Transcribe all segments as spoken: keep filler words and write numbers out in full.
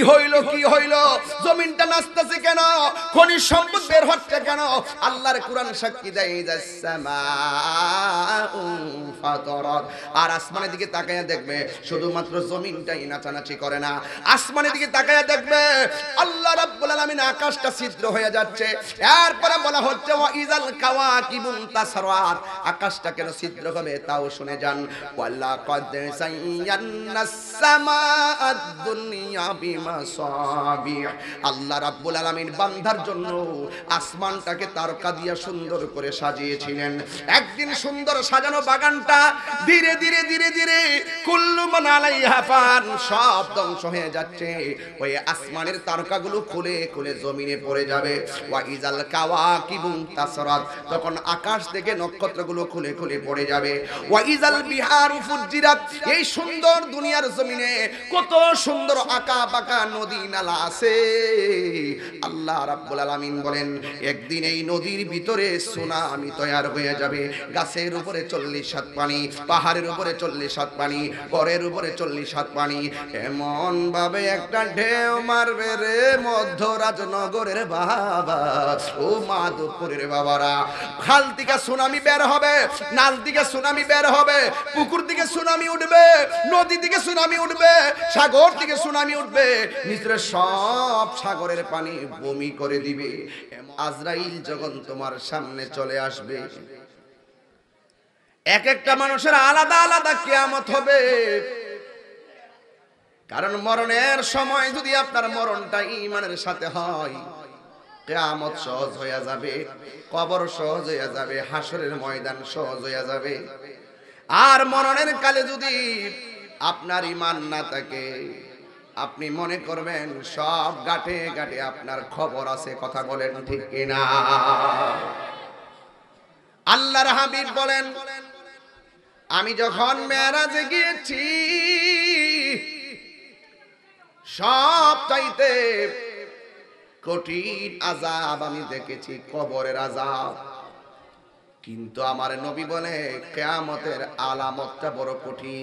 হইল কি হইল, জমিনটা নাচতেছে কেন, খনিজ সম্পদ বের হচ্ছে কেন? আল্লাহর কোরআন সাক্ষী দেয় ফাতারাত। আর আসমানের দিকে তাকায়া দেখবে শুধুমাত্র জমিনটাই নাচানাচি করে না, আসমানের দিকে তাকায়া দেখবে আল্লাহ রাব্বুল আলামিন আকাশটা ছিদ্র হয়ে যাচ্ছে। এরপরে বলা হচ্ছে ওয়া ইজাল কাওয়াকিবুন তাসরাত, আকাশটা কেন ছিদ্র হবে তাও শুনে যান। ওয়ালা কদ সাইয়ান্নাস সামাআদ দুনিয়া বিমাসাবিহ, আল্লাহ রাব্বুল আলামিন বান্দার জন্য আসমানটাকে তারকা দিয়া সুন্দর করে সাজিয়েছিলেন। একদিন সুন্দর সাজানো বাগানটা ধীরে ধীরে ধীরে ধীরে কুল্লু মান আলাইহা ফান, সব ধ্বংস হয়ে যাচ্ছে। ওই আসমানের তারকাগুলো খুলে খুলে জমিনে পড়ে যাবে। ওয়া ইজাল কাওয়াকিবুন তাসরাত, তখন আকাশ থেকে নক্ষত্রগুলো খুলে খুলে পড়ে যাবে। ওয়া ইজাল বিহারু ফুজ্জিরাত, এই সুন্দর দুনিয়ার জমিনে কত সুন্দর আঁকা বাঁকা নদী নালা আছে। আল্লাহ রাব্বুল আলামিন বলেন একদিন এই নদীর ভিতরে সুনামি তৈরি হয়ে যাবে। গাছের উপরে চল্লিশ হাত পানি, পাহাড়ের উপরে চল্লিশ হাত পানি, গড়ের উপরে চল্লিশ হাত পানি, এমন ভাবে একটা ঢেউ মারবে রে মধ্যরাজনগরের বাবা ও মাধবপুরের বাবারা। খাল থেকে সুনামি বের হবে, নাল থেকে সুনামি বের হবে, পুকুর থেকে সুনামি উঠবে, নদী থেকে সুনামি উঠবে, সাগর থেকে সুনামি উঠবে, নিচে সব সাগরের পানি বমি করে দিবে। আজরাইল যখন তোমার সামনে চলে আসবে, এক একটা মানুষের আলাদা আলাদা কিয়ামত হবে। কারণ মরণের সময় যদি আপনার মরণটা ঈমানের সাথে হয়, কিয়ামত সহজ হয়ে যাবে, কবর সহজ হয়ে যাবে, হাসরের ময়দান সহজ হয়ে যাবে। আর মরণের কালে যদি আপনার ঈমান না থাকে, আপনি মনে করবেন সব গাঁটে গাঁটে আপনার খবর আছে। কথা বলেন ঠিক কিনা? আল্লাহর হাবিব বলেন আমি যখন মেরাজে গিয়েছি, সব চাইতে কঠিন আযাব আমি দেখেছি কবরের আযাব। কিন্তু আমার নবী বলে কিয়ামতের আলামতটা বড় কঠিন।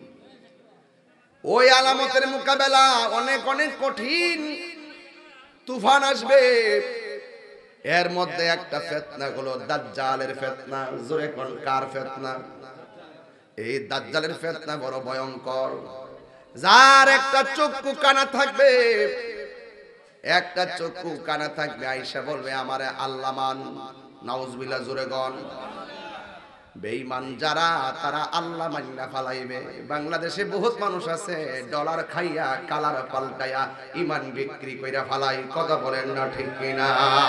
ওই আলামতের মোকাবেলা অনেক অনেক কঠিন। তুফান আসবে, এর মধ্যে একটা ফিতনা হলো দাজ্জালের ফিতনা। জোরে কোন কার ফিতনা? এই দাজ্জালের ফিতনা বড় ভয়ঙ্কর। যার একটা চক্ষু কানা থাকবে, একটা চক্ষু কানা থাকবে, আয়েশা বলবে আমারে আল্লাহ মান। নাউজুবিল্লাহ, জোরে গন। বেঈমান যারা তারা আল্লাহ মান্না ফালাইবে। বাংলাদেশে বহুত মানুষ আছে ডলার খাইয়া কালার পাল্টাইয়া ঈমান বিক্রি কইরা ফালাই। কথা বলেন না ঠিক কিনা?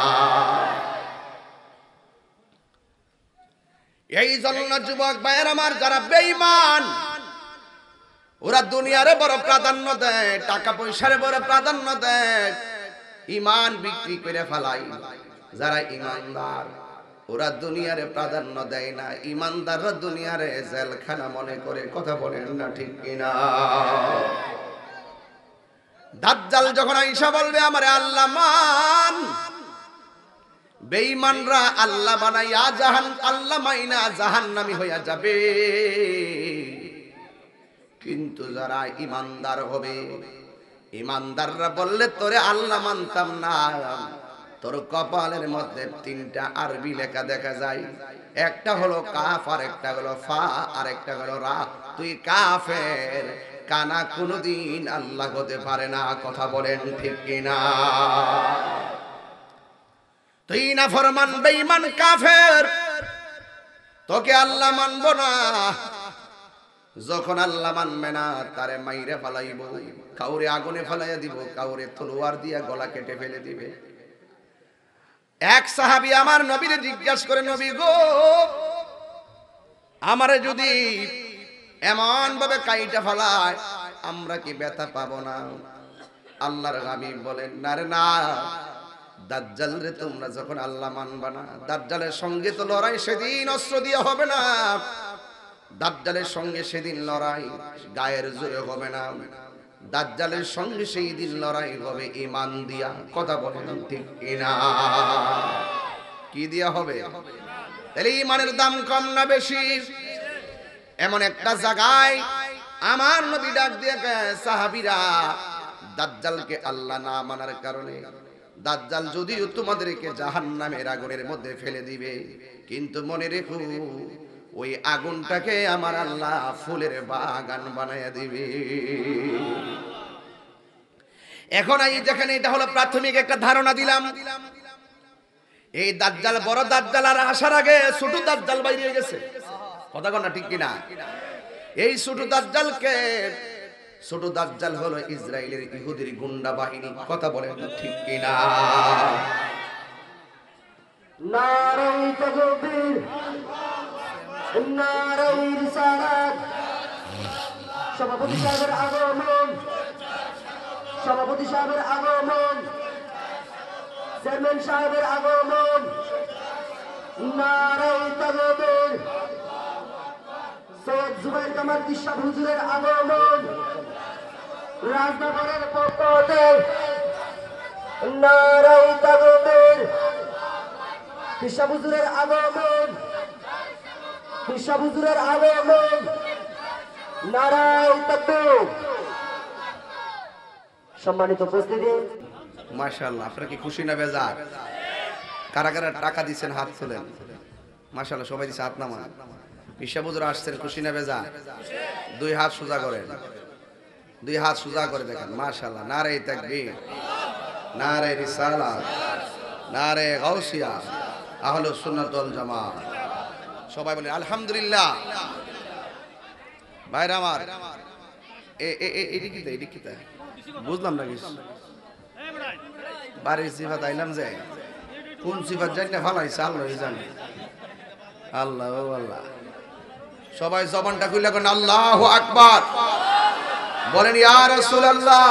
এই জন্য যুবক ভাইয়ের আমার, যারা বেঈমান ওরা দুনিয়ারে বড় প্রাধান্য দেয়, টাকা পয়সারে বড় প্রাধান্য দেয়, ঈমান বিক্রি করে ফেলাই। যারা ঈমানদার ওরা দুনিয়ারে প্রাধান্য দেয় না, ঈমানদাররা দুনিয়ারে জেলখানা মনে করে। কথা বলেন না ঠিক কিনা? দাজ্জাল যখন আয়েশা বলবে আমারে আল্লাহ মান, বেঈমানরা আল্লাহ বানাইয়া জাহান আল্লাহ মাইনা জাহান্নামী হইয়া যাবে। কিন্তু যারা ঈমানদার হবে, ঈমানদাররা বললে তোরে আল্লাহ মানতাম না, তোর কপালের মধ্যে তিনটা আরবি লেখা দেখা যায়। একটা হলো কাফ, আর একটা হলো ফা, আর একটা হলো রা। তুই কাফের, কানা কোনদিন আল্লাহ হতে পারে না। কথা বলেন ঠিক কিনা? তুই না ফরমান বেঈমান কাফের, তোকে আল্লাহ মানবো না। যখন আল্লাহ মানবে না, তারে মাইরে ফালাইব, কাউরে আগুনে ফালাইয়া দিব, কাউরে তলোয়ার দিয়া গলা কেটে ফেলে দিবে। এক সাহাবী আমার নবীরে জিজ্ঞাসা করে, নবী গো, আমারে যদি এমন ভাবে কাইটা ফালায় আমরা কি ব্যথা পাবো না? আল্লাহর হাবিব বলেন না রে না, দাজ্জাল রে তোমরা যখন আল্লাহ মানবা না, দাজ্জালের সঙ্গে তো লড়াই সেদিন অস্ত্র দিয়ে হবে না। দাজ্জালের সঙ্গে সেদিন লড়াই গায়ের জোরে হবে না, দাজ্জালের সঙ্গে সেই দিন লড়াই হবে ঈমান দিয়া। কথা বলেন ঠিক কিনা? কি দিয়া হবে? তাহলে ঈমানের দাম কম না বেশি? এমন একটা জায়গায় আমার নবী ডাক দিয়ে কয়, সাহাবীরা দাজ্জালকে আল্লাহ না মানার কারণে দাজ্জাল যদিও তোমাদেরকে জাহান্নামের আগুনের মধ্যে ফেলে দিবে, কিন্তু মনে রেখো ওই আগুনটাকে আমার আল্লাহ ফুলের বাগান বানায়া দিবে। এখন এই যেখানে এটা হলো প্রাথমিক একটা ধারণা দিলাম, এই দাজ্জাল বড় দাজ্জাল আর আসার আগে ছোট দাজ্জাল বাইরে গেছে, কথা কোন না ঠিক কিনা? এই ছোট দাজ্জালকে ছোট দাজ্জাল হলো ইসরায়েলের ইহুদির গুন্ডা বাহিনী, কথা বলেন ঠিক কিনা? নারাই তাকবীর, নারাই রিসালাত। সভাপতি সাহেবের আগমন, সভাপতি সাহেবের আগমন, চেয়ারম্যান সাহেবের আগমন। নারাই তাকবীর। সৈয়দ জুবাইর কামাল বিশ্বাস হুজুরের আগমন রাজনগরের পক্ষ হতে। নারাই তাকবীর। বিশ্বাস হুজুরের আগমন, বিশ্বাস হুজুরের আগমন। নারাই তাকবীর। সম্মানিত উপস্থিতি, মাশাআল্লাহ, আপনারা কি খুশি না বেজার? কারা কারা টাকা দিচ্ছেন হাত তোলেন। মাশাআল্লাহ, সবাই দিচ্ছে, হাত নামান। বিশ্বাস হুজুর আসছেন, খুশি না বেজার? দুই হাত সোজা করেন, দুই হাত সোজা করে দেখেন। মাশাআল্লাহ, নারে তাকবীর, নারে রিসালাত, নারে গাউসিয়া, আহলুস সুন্নাত ওয়াল জামাত। সবাই বলেন আলহামদুলিল্লাহ। ভাইরা আমার, এ এ এ এডি কিতা এডি কিতা বুঝলাম না কিছু। বাড়ির সিফাত আইলাম যে কোন সিফাত জানি না, ফালাইছে আল্লাহই জানে। আল্লাহ ও আল্লাহ। সবাই জবানটা খুলে কোন আল্লাহু আকবার বলেন, ইয়া রাসূলুল্লাহ।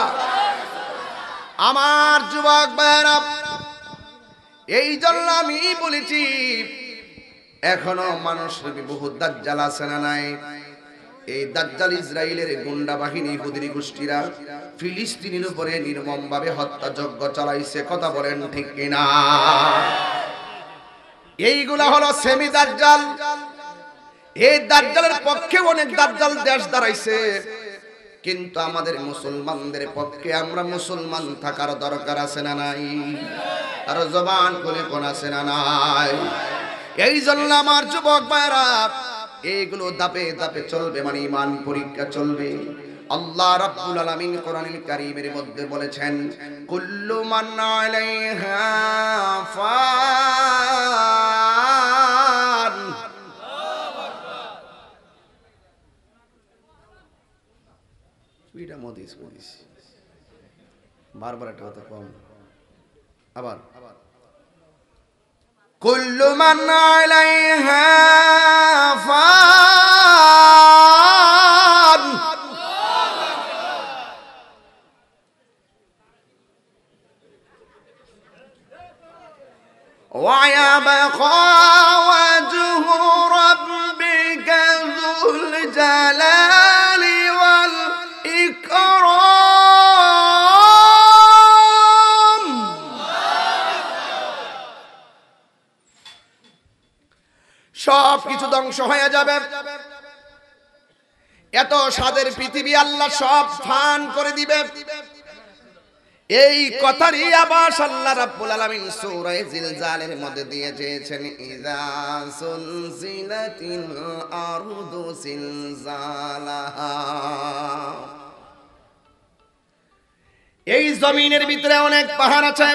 আমার যুবক ভাইরা, এই জন্য আমি বলেছি এখনো মানুষের বহু দাজ্জাল আছে না নাই? এই দাজ্জাল ইসরায়েলের গুন্ডা বাহিনী ইহুদি গোষ্ঠীরা ফিলিস্তিনের উপরে নির্মমভাবে হত্যাযজ্ঞ চালাইছে, কথা বলেন ঠিক কিনা? এইগুলা হলো সেমি দাজ্জাল। এই দাজ্জালের পক্ষে অনেক দাজ্জাল দেশ দাঁড়াইছে, কিন্তু আমাদের মুসলমানদের পক্ষে আমরা মুসলমান থাকার দরকার আছে না নাই? আর জবান করে কোন আছে না নাই? এই জন্য আমার যুবক ভাইরা, এইগুলো দাপে দাপে চলবে, মানে ঈমান পরীক্ষা চলবে। আল্লাহ রাব্বুল আলামিন কোরআনুল কারীমের মধ্যে বলেছেন, কুল্লু মান আলাইহা ফান। সুইটা মদিস মদিস বারবার একটা কথা কম। আবার কুল্লু মান আলাইহা ফান। ওয়া ইয়াবকা ওয়াজহু রাব্বিকা যুল জালালি ওয়াল ইকরাম। সব কিছু ধ্বংস হয়ে যাবে, এত স্বাদের পৃথিবী আল্লাহ সব ফান করে দিবে। এই কথারই আবাস আল্লাহ রাব্বুল আলামিন সূরা জিলজালের মধ্যে দিয়ে দিয়েছেন, ইযা সুলজিলাতিল আরদু জিলজালাহা। এই জমিনের ভিতরে অনেক পাহাড় আছে।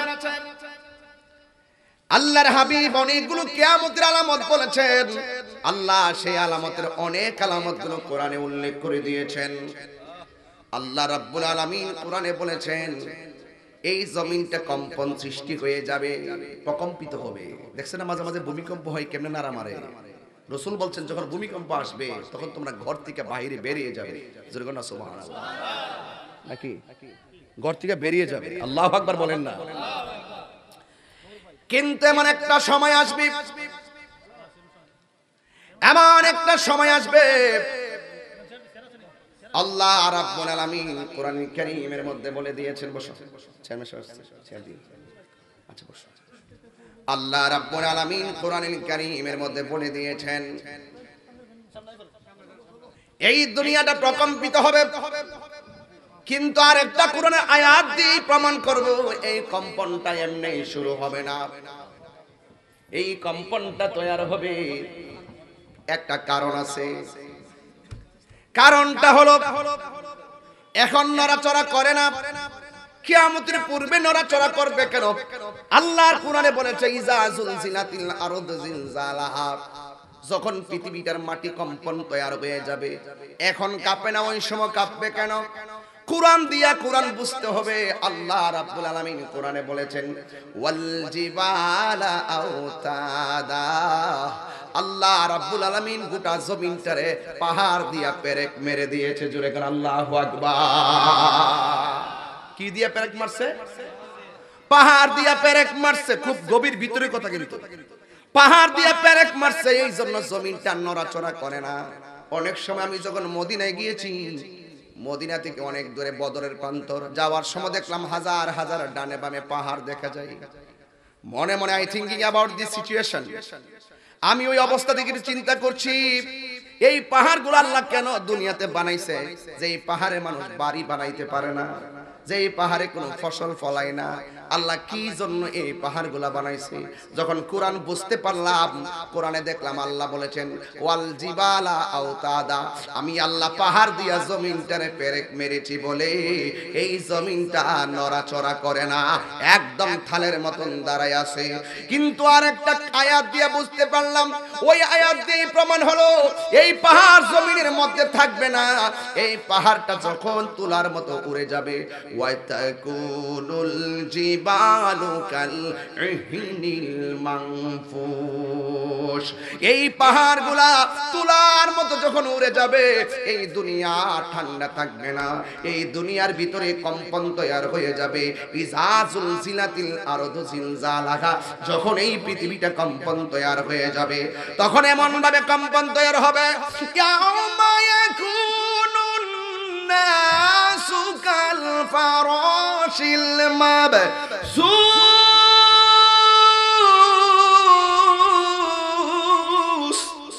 আল্লাহর হাবিব অনেকগুলো কিয়ামতের আলামত বলেছেন। আল্লাহ সেই আলামতের অনেক আলামতগুলো কোরআনে উল্লেখ করে দিয়েছেন। আল্লাহ রাব্বুল আলামিন কোরআনে বলেছেন, এই জমিনটা কম্পন সৃষ্টি হয়ে যাবে, প্রকম্পিত হবে। দেখছেন না মাঝে মাঝে ভূমিকম্প হয়, কেমনে নাড়া মারে। রাসূল বলছেন, যখন ভূমিকম্প আসবে তখন তোমরা ঘর থেকে বাইরে বেরিয়ে যাবে। জোরে না সুবহানাল্লাহ, নাকি ঘর থেকে বেরিয়ে যাবে? আল্লাহু আকবার বলেন না। কিন্তু এমন একটা সময় আসবে, এমন একটা সময় আসবে, আল্লাহ রাব্বুল আলামিন কোরআনুল কারীমের মধ্যে বলে দিয়েছেন, বসো আচ্ছা বসো। আল্লাহ রাব্বুল আলামিন কোরআনুল কারীমের মধ্যে বলে দিয়েছেন, এই দুনিয়াটা প্রকম্পিত হবে। কিন্তু আরেকটা কোরআনের আয়াত দিয়ে প্রমাণ করব এই কম্পনটা এমনি শুরু হবে না, এই কম্পনটা তৈরি হবে একটা কারণ আছে। কারণটা হলো এখন নড়াচড়া করে না, কিয়ামতের পূর্বে নড়াচড়া করবে কেন? আল্লাহর কোরআনে বলেছে ইজা জুলজিলাতিল আরদু জিলজালাহা, যখন পৃথিবীটার মাটি কম্পন তৈরি হয়ে যাবে। এখন কাঁপে না, ওই সময় কাঁপবে কেন? কোরআন দিয়া কোরআন বুঝতে হবে। আল্লাহ রাব্বুল আলামিন কোরআনে বলেছেন ওয়াল জিবালা আওতাদা, আল্লাহ রাব্বুল আলামিন গোটা জমিনটারে পাহাড় দিয়া পেরেক মেরে দিয়েছে। জোরে করে আল্লাহু আকবার। কি দিয়া পেরেক মারছে? পাহাড় দিয়া পেরেক মারছে। খুব গভীর ভিতরে কথা, কিন্তু পাহাড় দিয়া পেরেক মারছে, এই জন্য জমিনটা নড়াচড়া করে না। অনেক সময় আমি যখন মদিনায় গিয়েছি, মদিনা থেকে অনেক দূরে বদরের প্রান্তর যাওয়ার সময় দেখলাম হাজার হাজার ডানে বামে পাহাড় দেখা যায়। মনে মনে I thinking about this situation, আমি ওই অবস্থা থেকে চিন্তা করছি এই পাহাড়গুলো আল্লাহ কেন দুনিয়াতে বানাইছে? যে এই পাহাড়ে মানুষ বাড়ি বানাইতে পারে না, যে এই পাহাড়ে কোনো ফসল ফলায় না, আল্লাহ কি জন্য এই পাহাড়গুলা বানাইছে? যখন কোরআন বুঝতে পারলাম, কোরআনে দেখলাম আল্লাহ বলেছেন ওয়াল জিবালা আওতাদা, আমি আল্লাহ পাহাড় দিয়া জমিনটারে পেরেক মেরেছি বলে এই জমিনটা নড়াচড়া করে না, একদম থালের মতন দাঁড়ায় আছে। কিন্তু আরেকটা আয়াত দিয়া বুঝতে পারলাম, ওই আয়াত দিয়ে প্রমাণ হলো এই পাহাড় জমিনের মধ্যে থাকবে না, এই পাহাড়টা যখন তুলার মতো উড়ে যাবে, ওয়াতাকুনুল জিবালু কাল ইহনিল মানফুশ, এই পাহাড়গুলা তুলার মতো যখন উড়ে যাবে, এই দুনিয়া ঠান্ডা থাকবে না, এই দুনিয়ার ভিতরে কম্পন তৈরি হয়ে যাবে। ইজা জুলজিলাতিল আরদু জিলজালাহা, যখন এই পৃথিবীটা কম্পন তৈরি হয়ে যাবে, তখন এমন ভাবে কম্পন তৈরি হবে ইয়াউমা ইয়াকুনুন নাসু কাল ফারাশিল মাবসুস,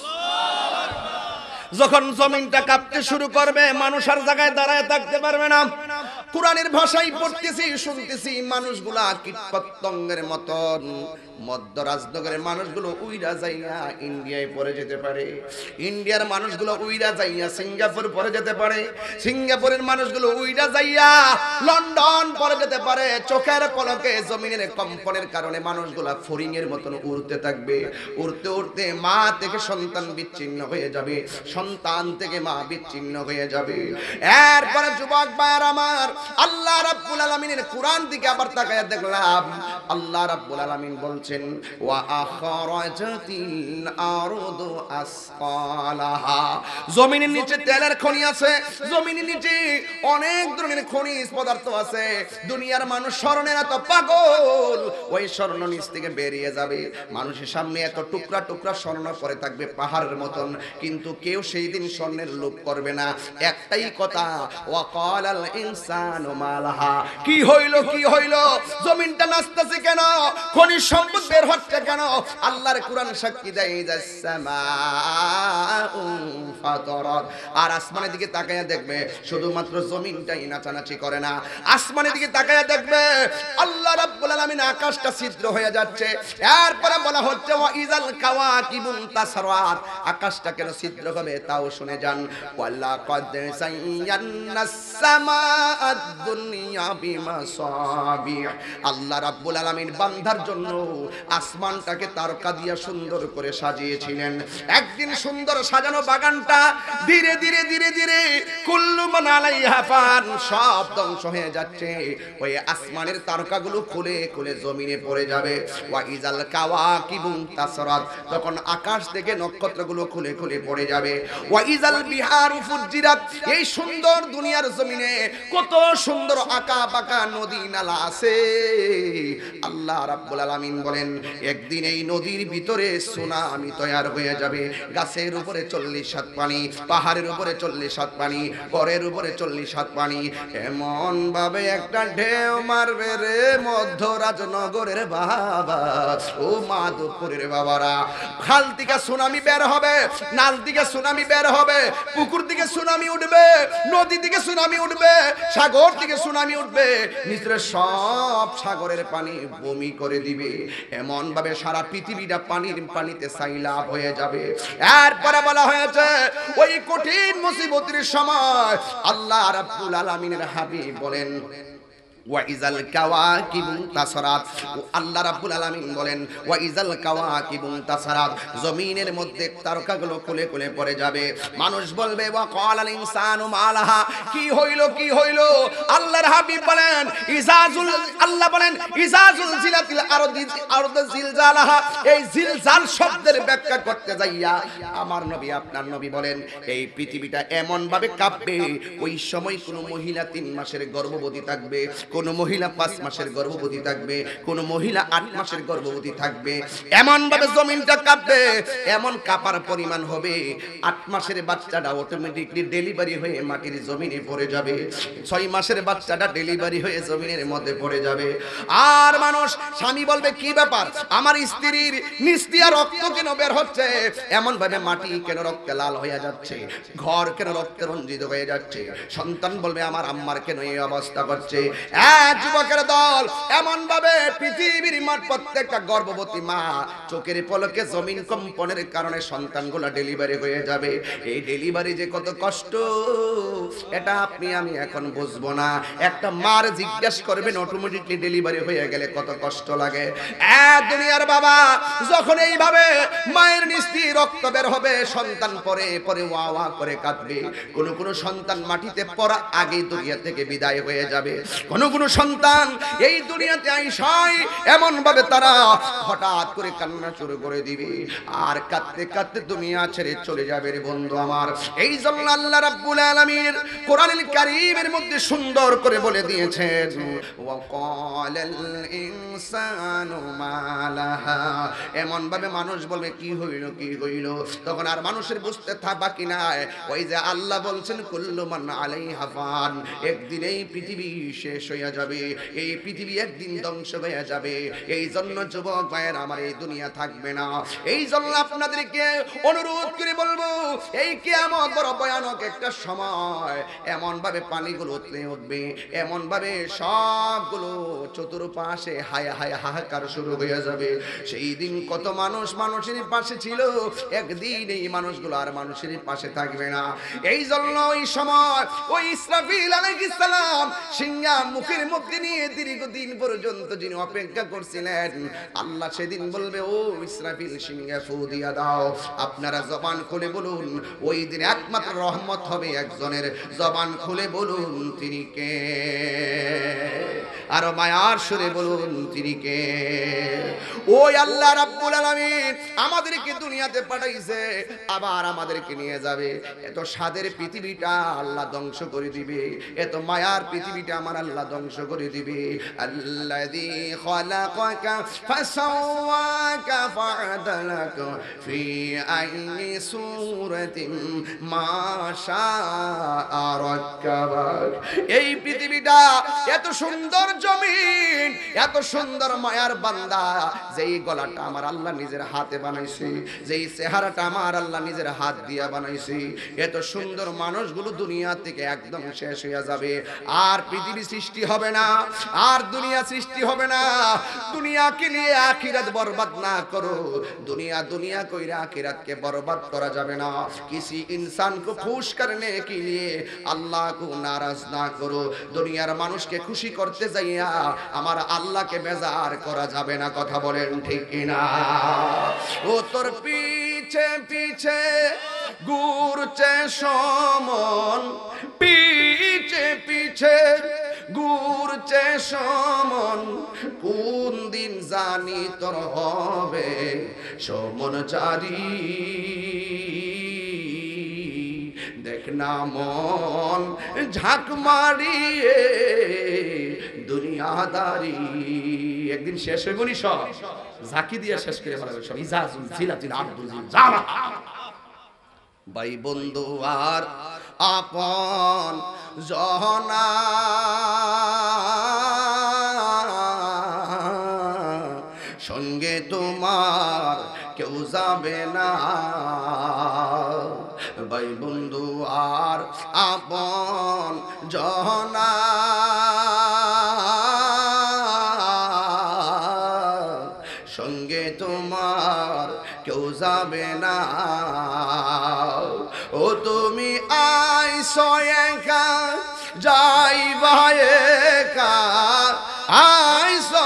যখন জমিনটা কাঁপতে শুরু করবে, মানুষ আর জায়গায় দাঁড়ায় থাকতে পারবে না। কোরআনের ভাষাই পড়তেছি, শুনতেছি, মানুষগুলা কীটপতঙ্গের মতন মধ্য রাজনগরের মানুষগুলো উইরা যাইয়া ইন্ডিয়ায় পড়ে যেতে পারে, ইন্ডিয়ার মানুষগুলো উইরা যাইয়া সিঙ্গাপুর পড়ে যেতে পারে, সিঙ্গাপুরের মানুষগুলো উইরা যাইয়া লন্ডন পড়ে যেতে পারে। চোখের পলকে জমিনের কম্পনের কারণে মানুষগুলা ফড়িং এর মতন উড়তে থাকবে। উড়তে উড়তে মা থেকে সন্তান বিচ্ছিন্ন হয়ে যাবে, সন্তান থেকে মা বিচ্ছিন্ন হয়ে যাবে। এরপরে যুবক ভাইরা আমার, আল্লাহ রাব্বুল আলামিনের কোরআন দিকে আবার তাকায়া দেখলাম, আল্লাহ রাব্বুল আলামিন বলছেন ওয়া আখরাজাতিল আরদু আসকালাহা, জমিনের নিচে তেলের খনি আছে, জমিনের নিচে অনেক ধরনের খনিজ পদার্থ আছে। দুনিয়ার মানুষ স্বর্ণের এত পাগল, ওই স্বর্ণ নিচ থেকে বেরিয়ে যাবে, মানুষের সামনে এত টুকরা টুকরা স্বর্ণ পড়ে থাকবে পাহাড়ের মতন, কিন্তু কেউ সেই দিন স্বর্ণের লোভ করবে না। একটাই কথা, ওয়া ক্বালাল ইনসানু মালাহা, কি হইল কি হইল, জমিনটা নাচতেছে কেন, খনিজ সম্পদ বের হচ্ছে কেন? আল্লাহর কোরআন সাক্ষী দেয় যাসসামাউ ফাতারাত, আর আসমানের দিকে তাকায়া দেখবে শুধুমাত্র জমিনটাই নাচানাচি করে না, আসমানের দিকে তাকায়া দেখবে আল্লাহ রাব্বুল আলামিন আকাশটা ছিদ্র হয়ে যাচ্ছে। এরপরে বলা হচ্ছে ওয়া ইজাল কাওয়াকিবুন তাসরাত, আকাশটা কেন ছিদ্র হবে তাও শুনে যান। ওয়ালা কাদ সাইয়ান্নাস সামাআদ দুনিয়া বিমাসাবিহ, আল্লাহ রাব্বুল আলামিন বান্দার জন্য আসমানটাকে তারকা দিয়া সুন্দর করে সাজিয়েছিলেন। একদিন সুন্দর সাজানো বাগানটা ধীরে ধীরে ধীরে ধীরে কুল্লু মান আলাইহা ফান, সব ধ্বংস হয়ে যাচ্ছে। ওই আসমানের তারকাগুলো খুলে খুলে জমিনে পড়ে যাবে। ওয়া ইজাল কাওয়াকিবুন তাসরাত, তখন আকাশ থেকে নক্ষত্রগুলো খুলে খুলে পড়ে যাবে। ওয়া ইজাল বিহারু ফুজ্জিরাত, এই সুন্দর দুনিয়ার জমিনে কত সুন্দর আঁকা বাঁকা নদী নালা আছে। আল্লাহ রাব্বুল আলামিন বলেন একদিন এই নদীর ভিতরে সুনামি তৈরি হয়ে যাবে। গাছের উপরে চল্লিশ হাত পানি, পাহাড়ের উপরে চল্লিশ হাত পানি, ঘরের উপরে চল্লিশ হাত পানি, এমন ভাবে একটা ঢেউ মারবে রে মধ্যরাজনগরের বাবা, ও মাধবপুরের বাবারা, খাল থেকে সুনামি বের হবে, নাল থেকে সুনামি বের হবে, পুকুর থেকে সুনামি উঠবে, নদী থেকে সুনামি উঠবে, সাগর থেকে সুনামি উঠবে, নিচের সব সাগরের পানি বমি করে দিবে, এমন ভাবে সারা পৃথিবীটা পানির পানিতে সাইলাব হয়ে যাবে। এরপরে বলা হয়েছে ওই কঠিন মুসিবতের সময় আল্লাহ রাব্বুল আলামিনের হাবিব বলেন ওয়াইজাল কাওয়াকিবু তাসারাত, আল্লাহ রাব্বুল আলামিন বলেন ওয়াইজাল কাওয়াকিবু তাসারাত, জমিনের মধ্যে তারকাগুলো খুলে খুলে পড়ে যাবে। মানুষ বলবে ওয়া ক্বালাল ইনসানু মালাহা, কি হইল কি হইল? আল্লাহর হাবিব বলেন ইজাজুল, আল্লাহ বলেন ইজাজুল জিলাতিল আরদি আরদ জিলজালাহা, এই জিলজাল শব্দের ব্যাখ্যা করতে যাইয়া আমার নবী আপনার নবী বলেন এই পৃথিবীটা এমন ভাবে কাঁপবে, ওই সময় কোন মহিলা তিন মাসের গর্ভবতী থাকবে, কোন মহিলা পাঁচ মাসের গর্ভবতী থাকবে, কোন মহিলা আট মাসের গর্ভবতী থাকবে, এমন ভাবে জমিনটা কাঁপবে, এমন কাঁপার পরিমাণ হবে আট মাসের বাচ্চাটা অটোমেটিকলি ডেলিভারি হয়ে মাটির জমিনে পড়ে যাবে, ছয় মাসের বাচ্চাটা ডেলিভারি হয়ে জমিনের মধ্যে পড়ে যাবে। আর মানুষ স্বামী বলবে কি ব্যাপার, আমার স্ত্রীর নিস্তিয়া রক্ত কেন বের হচ্ছে, এমন ভাবে মাটি কেন রক্তে লাল হয়ে যাচ্ছে, ঘর কেন রক্তে রঞ্জিত হয়ে যাচ্ছে, সন্তান বলবে আমার আম্মার কেন এই অবস্থা করছে। এক যুবকের দল এমন ভাবে পৃথিবীর মাঠ প্রত্যেকটা গর্ভবতী মা চোখের পলকে জমিন কম্পনের কারণে সন্তানগুলো ডেলিভারি হয়ে যাবে। এই ডেলিভারি যে কত কষ্ট এটা আপনি আমি এখন বুঝবো না, একটা মার জিজ্ঞেস করবেন অটোমেটিকলি ডেলিভারি হয়ে গেলে কত কষ্ট লাগে। এক দুনিয়ার বাবা যখন এইভাবে মায়ের নিস্তি রক্ত বের হবে, সন্তান পরে পরে ওয়া ওয়া করে কাঁদবে, কোন কোন সন্তান মাটিতে পড়া আগে দুনিয়া থেকে বিদায় হয়ে যাবে, কোন কোন সন্তান এই দুনিয়াতে আইসাই এমন ভাবে তারা হঠাৎ করে কান্না শুরু করে দিবে, আর কাঁদতে কাঁদতে দুনিয়া ছেড়ে চলে যাবে রে বন্ধু আমার। এই জন্য আল্লাহ রাব্বুল আলামিন কোরআনুল কারীমের মধ্যে সুন্দর করে বলে দিয়েছেন ওয়া ক্বালাল ইনসানু মালাহা, এমন ভাবে মানুষ বলবে কি হইল কি হইল, তখন আর মানুষের বুঝতে থাকা বাকি নাই। ওই যে আল্লাহ বলছেন কুল্লু মান আলাইহা ফান, একদিন এই পৃথিবী শেষ হয়ে যাবে, এই পৃথিবী একদিন ধ্বংস হয়ে যাবে। এই জন্য যুবক ভাইয়ের আমার এই দুনিয়া থাকবে না। এই জন্য আপনাদেরকে অনুরোধ করে বলবো এই কিয়ামত বড় ভয়ানক একটা সময়, এমন ভাবে পানিগুলো উঠলে উঠবে, এমন ভাবে সবগুলো চতুর্পাশে হায় হায় হাহাকার শুরু হয়ে যাবে। সেই দিন কত মানুষ মানুষের পাশে ছিল, একদিন এই মানুষগুলো আর মানুষের পাশে থাকবে না। এই জন্য ওই সময় ওই ইসরাফিল আলাইহিস সালাম সিংহা মুখের মধ্যে নিয়ে দীর্ঘদিন পর্যন্ত যিনি অপেক্ষা করছিলেন, আল্লাহ সেদিন বলবে ও ইসরাফিল সিংহা ফু দিয়া দাও। আপনারা জবান খুলে বলুন, ওই দিন একমাত্র রহমত হবে একজনের, জবান খুলে বলুন তিনি কে, আর মায়ার সুরে বলুন তিনি কে। ওই আল্লাহ রাব্বুল আলামিন আমাদেরকে দুনিয়াতে পাঠাইছে, আবার আমাদেরকে নিয়ে যাবে। এত স্বাদের পৃথিবীটা আল্লাহ ধ্বংস করে দিবে, এত মায়ার পৃথিবীটা আমার আল্লাহ ধ্বংস করে দিবে। আল্লাযী খালাকাকা ফাসাওয়াকা ফাআদালাকা ফি আইয়ি সূরাতিন মা শাআ রাক্কাবাক। এই পৃথিবীটা এত সুন্দর জমিন, এত সুন্দর মায়ার বান্দা, যেই গলাটা আমার আল্লাহ নিজের হাতে বানাইছে, যেই চেহারাটা আমার আল্লাহ নিজের হাত দিয়া বানাইছে, এত সুন্দর মানুষগুলো দুনিয়া থেকে একদম শেষ হয়ে যাবে। আর পৃথিবী সৃষ্টি হবে না, আর দুনিয়া সৃষ্টি হবে না। দুনিয়াকে নিয়ে আখিরাত বরবাদ না করো, দুনিয়া দুনিয়া কইরা আখিরাতকে বরবাদ করা যাবে না। किसी इंसान को खुश करने के लिए अल्लाह को नाराज ना करो। দুনিয়ার মানুষকে খুশি করতে যাইয়া আমার আল্লাহকে বেজার করা যাবে না, কথা বলেন ঠিক কিনা? ও তোর পিছে পিছে ঘুরছে সমন, পিছে পিছে ঘুরছে সমন, কোন দিন জানি তোর হবে সমন চারি। দেখ না মন ঝাঁক মারিয়ে দুনিয়াদারি, একদিন শেষ হইব নি সব, ঝাঁকি দিয়ে শেষ করে ফেলা সব। ইজাজুল জিলাতিল আব্দুল জালা। ভাই বন্ধু আর আপন জহনা সঙ্গে তোমার কেউ যাবে না, ভাই বন্ধু আর আপন জনা, সঙ্গে তোমার কেউ যাবে না। ও তুমি আইছো একা যাইবা একা, আইছো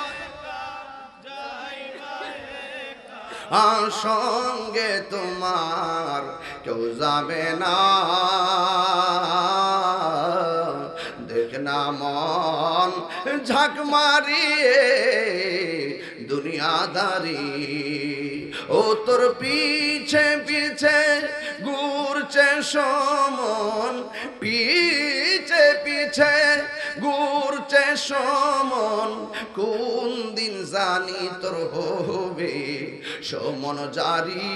সঙ্গে তোমার কেউ যাবে না। দেখ না মন ঝাঁক মারিয়ে দুনিয়াদারি, ও তোর পিছে পিছে ঘুরছে সমন, পিছে পিছে ঘুরছে সমন, কোন দিন জানি তোর হবে সমন জারি।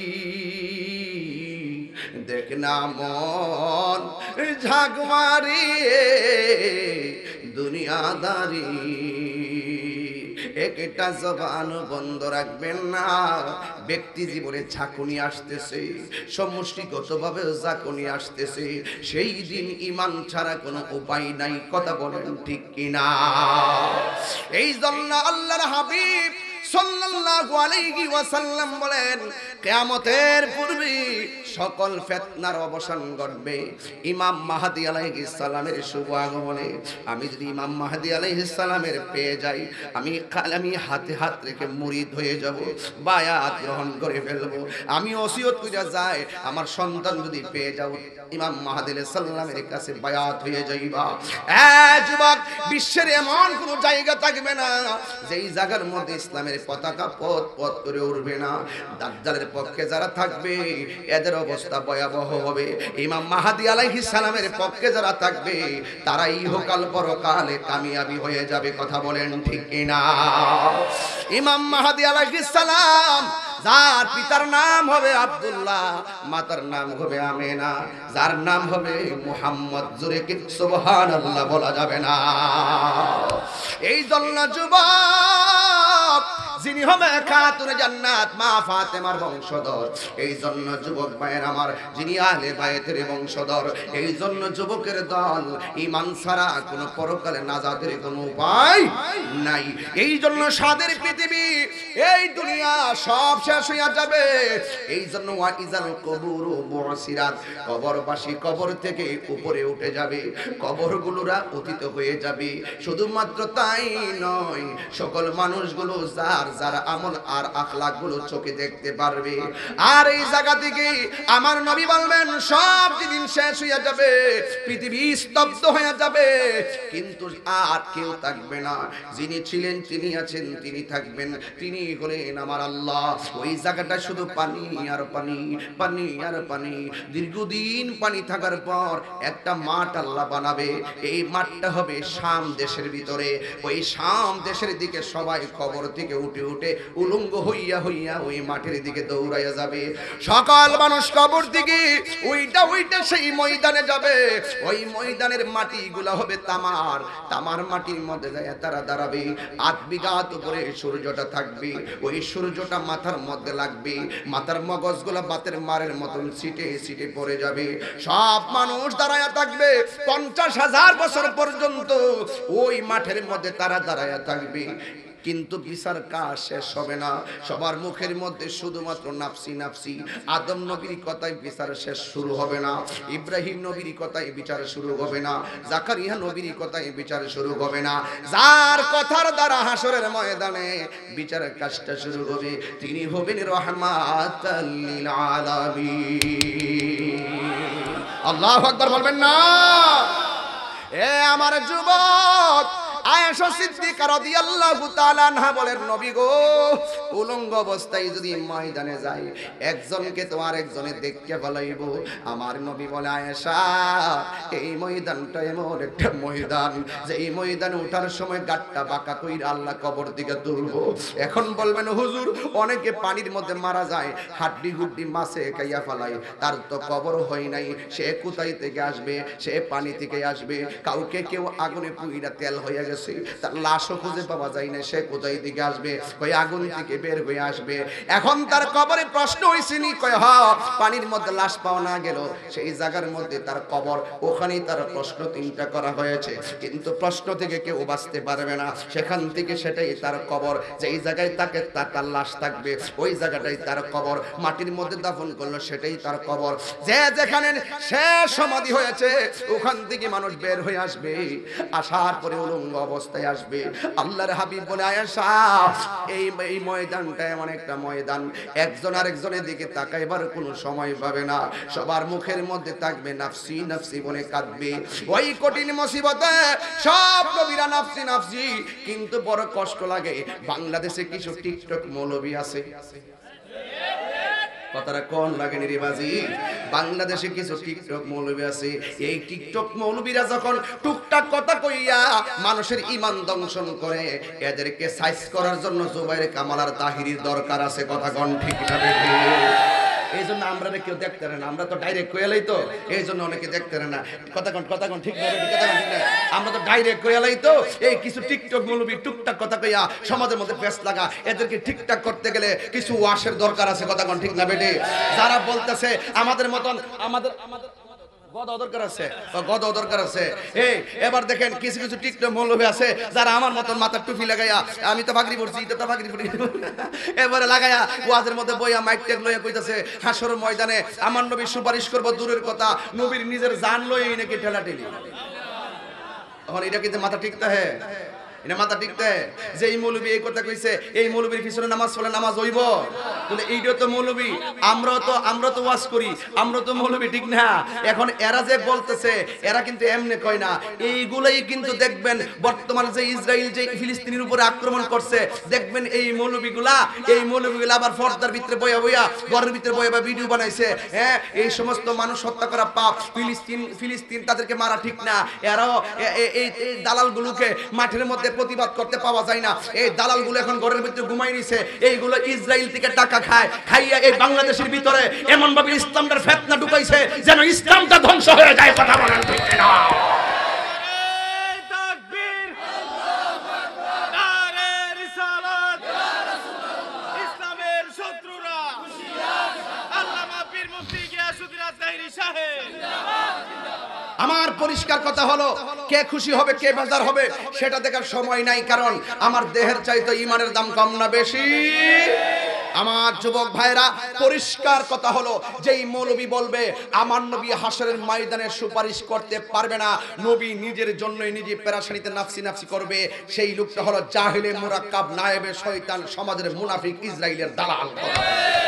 দেখ না মন ঝাঁক মারিয়ে দুনিয়াদারি, একটা জবান বন্ধ রাখবেন না। ব্যক্তি জীবনে ঝাঁকুনি আসতেছে, সমষ্টিগতভাবে ঝাঁকুনি আসতেছে, সেই দিন ঈমান ছাড়া কোনো উপায় নাই। কথা বলেন ঠিক কিনা? এই জন্য আল্লাহর হাবিব সাল্লাল্লাহু আলাইহি ওয়াসাল্লাম বলেন, কিয়ামতের পূর্বে সকল ফিতনার অবসান ঘটবে ইমাম মাহদী আলাইহিস সালামের শুভ আগমনে। আমি যদি ইমাম মাহদী আলাইহিস সালামের পেয়ে যাই, আমি আমি হাতে হাত রেখে মুরিদ হয়ে যাব, বায়াত গ্রহণ করে ফেলবো। আমি ওসিয়ত করে যাই, আমার সন্তান যদি পেয়ে যাও ইমাম মাহদী আলাইহিস সালামের কাছে বায়াত হয়ে যাইবা। এই যুবক, বিশ্বের এমন কোন জায়গা থাকবে না যেই জায়গার মধ্যে ইসলামের পতাকা পথ পথ করে উঠবে না। দাজ্জালের পক্ষে যারা থাকবে এদের অবস্থা ভয়াবহ হবে। ইমাম মাহদী আলাইহিস সালামের পক্ষে যারা থাকবে তারা ইহকাল পরকালে কামিয়াবি হয়ে যাবে। কথা বলেন ঠিক কিনা? ইমাম মাহদী আলাইহিস সালাম যার পিতার নাম হবে আব্দুল্লাহ, মাতার নাম হবে আমেনা, যার নাম হবে মুহাম্মদ, জোরে কি সুবহানাল্লাহ বলা যাবে না? এই জন্য যুবক, যিনি হবে খাতুনে জান্নাত মা ফাতেমার বংশধর, এই জন্য যুবক ভাইয়ের আমার, যিনি আহলে বাইতের বংশধর, এই জন্য যুবকের দল ঈমান ছাড়া কোনো পরকালে নাজাতের কোনো উপায় নাই। এই জন্য সাদের পৃথিবী, এই দুনিয়া সব শেষ হয়ে যাবে। এই জন্য ওয়াইজাল কবুর বুসিরাত, কবরবাসী কবর থেকে উপরে উঠে যাবে, কবরগুলোরা অতীত হয়ে যাবে। শুধুমাত্র তাই নয়, সকল মানুষগুলো যার যার আমল আর আখলাক গুলো চোখে দেখতে পারবে। আর এই জায়গা থেকে আমার নবী বলবেন সব জিনিস শেষ হয়ে যাবে, পৃথিবী স্তব্ধ হয়ে যাবে, কিন্তু আর কেউ থাকবে না। যিনি ছিলেন, তিনি আছেন, তিনি থাকবেন, তিনি হলেন আমার আল্লাহ। ওই জায়গাটা শুধু পানি আর পানি, পানি আর পানি। দীর্ঘদিন পানি থাকার পর একটা মাঠ আল্লাহ বানাবে। এই মাঠটা হবে শাম দেশের ভিতরে। ওই শাম দেশের দিকে সবাই কবর থেকে উঠে উঠে উলঙ্গ হইয়া হইয়া ওই মাঠের দিকে দৌড়াইয়া যাবে। সকাল মানুষ কবর দিকে ওইটা ওইটা সেই ময়দানে যাবে। ওই ময়দানের মাটিগুলা হবে তামার, তামার মাটির মধ্যে যায় তারা দাঁড়াবে। আট বিঘা উপরে সূর্যটা থাকবে, ওই সূর্যটা মাথার মধ্যে লাগবে, মাথার মগজগুলা বাতের মারের মতন সিটে সিটে পড়ে যাবে। সব মানুষ দাঁড়ায়া থাকবে পঞ্চাশ হাজার বছর পর্যন্ত ওই মাঠের মধ্যে তারা দাঁড়ায়া থাকবে। কিন্তু বিচার কাজ শেষ হবে না। সবার মুখের মধ্যে শুধুমাত্র নাফসি নাফসি। আদম নবীর কথায় বিচার শেষ শুরু হবে না, ইব্রাহিম নবীর কথায় বিচার শুরু হবে না, জাকারিয়া নবীর কথায় বিচার শুরু হবে না। যার কথার দ্বারা হাসরের ময়দানে বিচারের কাজটা শুরু হবে, তিনি হবেন রহমাতাল লিল আলামিন। আল্লাহু আকবার বলবেন না? এ আমার যুবক, আয়েশা সিদ্দিকা রাদিয়াল্লাহু তাআলা আনহা বলেন, নবী গো, উলঙ্গ অবস্থায় যদি ময়দানে যায়, একজনকে তো আরেকজনে দেখতে ফেলাইব। আমার নবী বলে, আয়েশা, এই ময়দানটা এমন একটা ময়দান যে এই ময়দানে ওঠার সময় গাট্টা বাঁকা কইরা আল্লাহ কবর দিকে তুলবো। এখন বলবেন হুজুর, অনেকে পানির মধ্যে মারা যায়, হাড্ডি গুড্ডি মাছে খাইয়া ফেলায়, তার তো কবর হয় নাই, সে কোথায় থেকে আসবে? সে পানি থেকে আসবে। কাউকে কেউ আগুনে পুইরা তেল হয়ে গেছে, গেছে, তার লাশও খুঁজে পাওয়া যায় না, সে কোথায় দিকে আসবে? কই আগুন থেকে বের হয়ে আসবে। এখন তার কবরে প্রশ্ন হইছে নি? কয় হ্যাঁ, পানির মধ্যে লাশ পাওয়া না গেল, সেই জায়গার মধ্যে তার কবর, ওখানেই তার প্রশ্ন তিনটা করা হয়েছে, কিন্তু প্রশ্ন থেকে কেউ বাঁচতে পারবে না, সেখান থেকে সেটাই তার কবর, যেই জায়গায় তাকে তার লাশ থাকবে ওই জায়গাটাই তার কবর, মাটির মধ্যে দাফন করলো সেটাই তার কবর। যে যেখানে শেষ সমাধি হয়েছে ওখান থেকে মানুষ বের হয়ে আসবে, আসার পরে উলঙ্গ অবস্থায় আসবে। আল্লাহর হাবিব বলে, আয়েশা এই এই ময়দানটা এমন একটা ময়দান, একজন আরেকজনের দিকে তাকাইবার কোনো সময় পাবে না, সবার মুখের মধ্যে থাকবে নাফসি নাফসি বলে কাঁদবে। ওই কঠিন মুসিবতে সব নবীরা নাফসি নাফসি, কিন্তু বড় কষ্ট লাগে বাংলাদেশে কিছু টিকটক মৌলবী আছে, কথাটা কোন লাগে রে বাজি? বাংলাদেশে কিছু টিকটক মৌলবী আছে, এই টিকটক মৌলবীরা যখন টুকটাক কথা কইয়া মানুষের ঈমান দংশন করে, এদেরকে সাইজ করার জন্য জুবাইর কামাল আর তাহিরির দরকার আছে, কথা কোন ঠিক না বেঠি? এই জন্য আমরা কেউ দেখতে পারে না, আমরা তো ডাইরেক্ট কইয়ালাই, তো এই জন্য অনেকে দেখতে পারে না, কথা কোন কথা কোন ঠিক না বেঠি? কথা কোন ঠিক না? আমরা তো ডাইরেক্ট কইয়ালাই, তো এই কিছু টিকটক মৌলবী টুকটাক কথা কইয়া সমাজের মধ্যে পেছ লাগা, এদেরকে ঠিকঠাক করতে গেলে কিছু ওয়াশের দরকার আছে, কথা কোন ঠিক না বেঠি? যারা বলতেছে আমাদের মতন আমাদের আমাদের গদ দরকার আছে, গদ দরকার আছে, এই এবার দেখেন কিছু কিছু টিকটক মৌলবী আছে যারা আমার মতন মাথার টুপি লাগাইয়া, আমি তো পাগড়ি পড়ছি, তো তো পাগড়ি পড়ি, এবারে লাগাইয়া ওয়াজের মধ্যে বইয়া মাইক টেক লইয়া কইতাছে হাসরের ময়দানে আমার নবী সুপারিশ করব, দূরের কথা নবীর নিজের জান লইই নাকি ঠেলাঠেলি। তখন এটা কিন্তু মাথা ঠিকতে হয়, এটা মাথা ঠিকতে, যে এই মৌলবী এই কথা কইছে, এই মৌলবীর পিছনে নামাজ পড়লে নামাজ হইব? তাহলে এইটা তো মৌলবী, আমরা তো আমরা তো ওয়াজ করি, আমরা তো মৌলবী, ঠিক না? এখন এরা যে বলতেছে, এরা কিন্তু এমনি কয় না, এইগুলাই কিন্তু দেখবেন বর্তমানে যে ইসরায়েল যে ফিলিস্তিনের উপরে আক্রমণ করছে, দেখবেন এই মৌলবীগুলা এই মৌলবীগুলা আবার পর্দার ভিতরে বইয়া বইয়া ঘরের ভিতরে বইয়া বা ভিডিও বানাইছে, হ্যাঁ এই সমস্ত মানুষ হত্যা করা পাপ, ফিলিস্তিন ফিলিস্তিন তাদেরকে মারা ঠিক না। এরাও এই দালালগুলোকে মাঠের মধ্যে প্রতিবাদ করতে পাওয়া যায় না, এই দালালগুলো এখন ঘরের ভিতরে ঘুমাই নিছে, এইগুলো ইসরায়েল থেকে টাকা খায়, খাইয়া এই বাংলাদেশের ভিতরে এমন ভাবে ইসলামটার ফিতনা ঢুকাইছে যেন ইসলামটা ধ্বংস হয়ে যায়, কথা বলেন ঠিক না? আমার পরিষ্কার কথা হলো, কে খুশি হবে কে বেজার হবে সেটা দেখার সময় নাই, কারণ আমার দেহের চাইতে ঈমানের দাম কম না বেশি? আমার যুবক ভাইরা, পরিষ্কার কথা হলো, যেই মৌলবী বলবে আমার নবী হাসরের ময়দানে সুপারিশ করতে পারবে না, নবী নিজের জন্যই নিজে পেরেশানিতে নাফসি নাফসি করবে, সেই লোকটা হলো জাহিলে মুরাক্কাব নায়েবে শয়তান, সমাজের মুনাফিক ইসরাইলের দালাল।